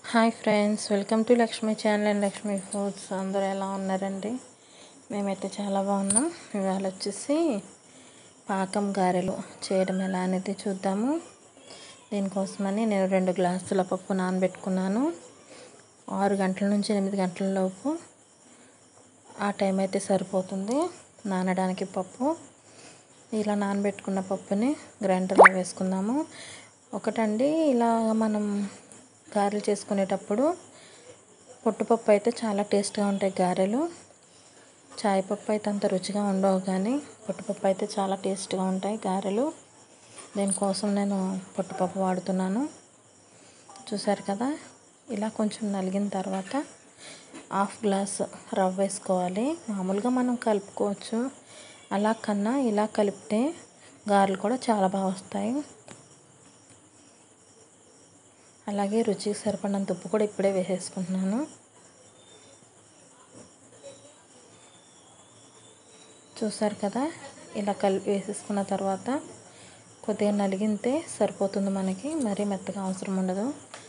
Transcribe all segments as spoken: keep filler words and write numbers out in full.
Hi friends, welcome to Lakshmi channel and Lakshmi foods. అందరూ ఎలా ఉన్నారండి? మేమైతే చాలా బాగున్నాం. ఇవాళ వచ్చేసి పాకం గారెలు చేయడం ఎలా అనేది చూద్దాము. దీనికోసమని నేను రెండు గ్లాసుల పప్పు నానబెట్టుకున్నాను. ఆరు గంటల నుంచి ఎనిమిది గంటల లోపు ఆ టైం అయితే సరిపోతుంది నానడానికి పప్పు. ఇలా నానబెట్టుకున్న పప్పుని గ్రైండర్లో వేసుకుందాము. ఒకటండి, ఇలా మనం గారెలు చేసుకునేటప్పుడు పొట్టుపప్పు అయితే చాలా టేస్ట్గా ఉంటాయి గారెలు. చాయ్ పప్పు అయితే అంత రుచిగా ఉండవు, కానీ పొట్టుపప్పు అయితే చాలా టేస్ట్గా ఉంటాయి గారెలు. దీనికోసం నేను పొట్టుపప్పు వాడుతున్నాను. చూసారు కదా, ఇలా కొంచెం నలిగిన తర్వాత హాఫ్ గ్లాస్ రవ్వ వేసుకోవాలి. మామూలుగా మనం కలుపుకోవచ్చు, అలా కన్నా ఇలా కలిపితే గారెలు కూడా చాలా బాగా వస్తాయి. అలాగే రుచికి సరిపడినంత ఉప్పు కూడా ఇప్పుడే వేసేసుకుంటున్నాను. చూసారు కదా, ఇలా కలిపి వేసేసుకున్న తర్వాత కొద్దిగా నలిగితే సరిపోతుంది మనకి, మరీ మెత్తగా అవసరం ఉండదు.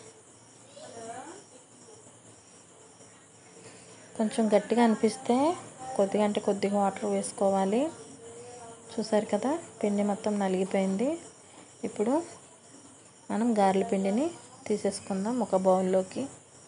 కొంచెం గట్టిగా అనిపిస్తే కొద్దిగా అంటే కొద్దిగా వాటర్ వేసుకోవాలి. చూసారు కదా, పిండి మొత్తం నలిగిపోయింది. ఇప్పుడు మనం గారెల పిండిని తీసేసుకుందాం ఒక బౌల్లోకి.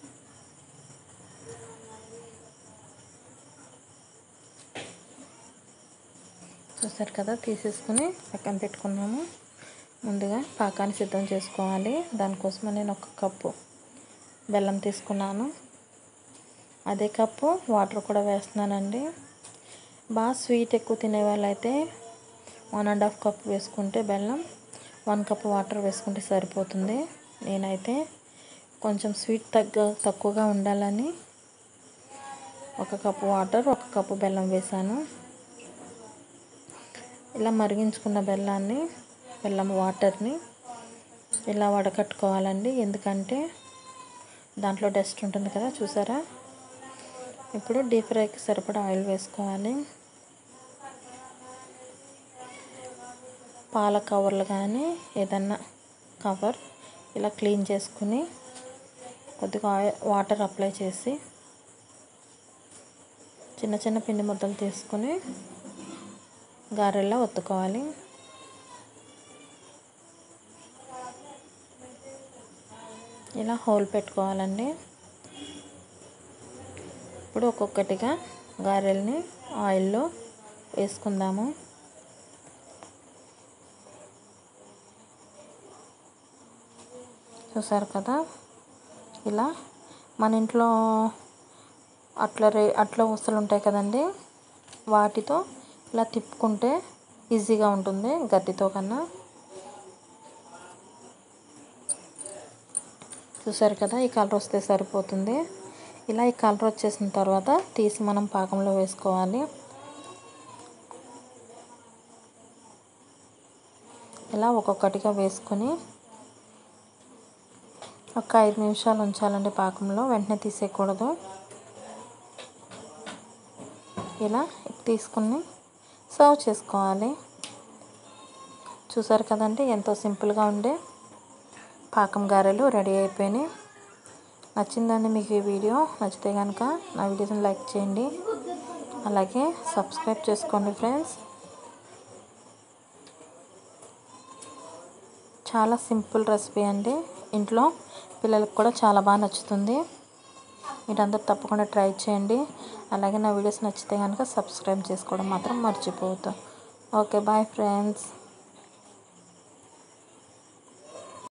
చూసారు కదా, తీసేసుకుని పక్కన పెట్టుకున్నాము. ముందుగా పాకాన్ని సిద్ధం చేసుకోవాలి. దానికోసం నేను ఒక కప్పు బెల్లం తీసుకున్నాను. అదే కప్పు వాటర్ కూడా వేస్తున్నానండి. బాగా స్వీట్ ఎక్కువ తినే వాళ్ళైతే వన్ అండ్ హాఫ్ కప్ వేసుకుంటే బెల్లం, వన్ కప్ వాటర్ వేసుకుంటే సరిపోతుంది. నేనైతే కొంచెం స్వీట్ తగ్గ తక్కువగా ఉండాలని ఒక కప్పు వాటర్, ఒక కప్పు బెల్లం వేసాను. ఇలా మరిగించుకున్న బెల్లాన్ని, బెల్లం వాటర్ని ఇలా వడకట్టుకోవాలండి. ఎందుకంటే దాంట్లో డస్ట్ ఉంటుంది కదా, చూసారా. ఇప్పుడు డీప్ ఫ్రైకి సరిపడా ఆయిల్ వేసుకోవాలి. పాల కవర్లు కానీ ఏదన్నా కవర్ ఇలా క్లీన్ చేసుకుని కొద్దిగా ఆయిల్ వాటర్ అప్లై చేసి చిన్న చిన్న పిండి ముద్దలు తీసుకుని గారెల్లా ఒత్తుకోవాలి. ఇలా హోల్ పెట్టుకోవాలండి. ఇప్పుడు ఒక్కొక్కటిగా గారెల్ని ఆయిల్లో వేసుకుందాము. చూసారు కదా, ఇలా మన ఇంట్లో అట్ల రే అట్ల ఊసలు ఉంటాయి కదండి, వాటితో ఇలా తిప్పుకుంటే ఈజీగా ఉంటుంది గట్టితో కన్నా. చూసారు కదా, ఈ కలర్ వస్తే సరిపోతుంది. ఇలా ఈ కలర్ వచ్చేసిన తర్వాత తీసి మనం పాకంలో వేసుకోవాలి. ఇలా ఒక్కొక్కటిగా వేసుకొని ఒక ఐదు నిమిషాలు ఉంచాలండి పాకంలో, వెంటనే తీసేయకూడదు. ఇలా తీసుకుని సర్వ్ చేసుకోవాలి. చూసారు కదండి, ఎంతో సింపుల్గా ఉండే పాకం గారెలు రెడీ అయిపోయినాయి. నచ్చిందండి మీకు ఈ వీడియో? నచ్చితే కనుక నా వీడియోని లైక్ చేయండి, అలాగే సబ్స్క్రైబ్ చేసుకోండి ఫ్రెండ్స్. చాలా సింపుల్ రెసిపీ అండి, ఇంట్లో పిల్లలకు కూడా చాలా బాగా నచ్చుతుంది. మీరందరూ తప్పకుండా ట్రై చేయండి. అలాగే నా వీడియోస్ నచ్చితే కనుక సబ్స్క్రైబ్ చేసుకోవడం మాత్రం మర్చిపోవద్దు. Okay, bye friends.